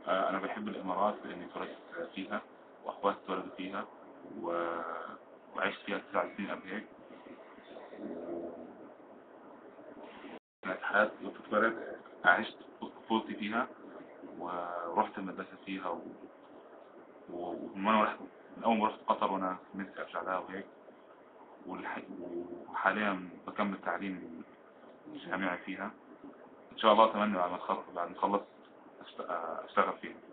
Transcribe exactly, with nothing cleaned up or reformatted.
آه، أنا بحب الإمارات لأني اتولدت فيها وأخواتي اتولدوا فيها و... وعشت فيها تسع سنين قبل هيك. كانت حياتي واتولدت، عشت طفولتي فيها ورحت المدرسة فيها و... و- ومن وأنا رحت، من أول ما رحت قطر وأنا نفسي أرجع لها وهيك. والح... وحاليا بكمل تعليم الجامعي فيها. إن شاء الله أتمنى بعد ما أتخرج بعد ما أخلص أشت- أشتغل فيها.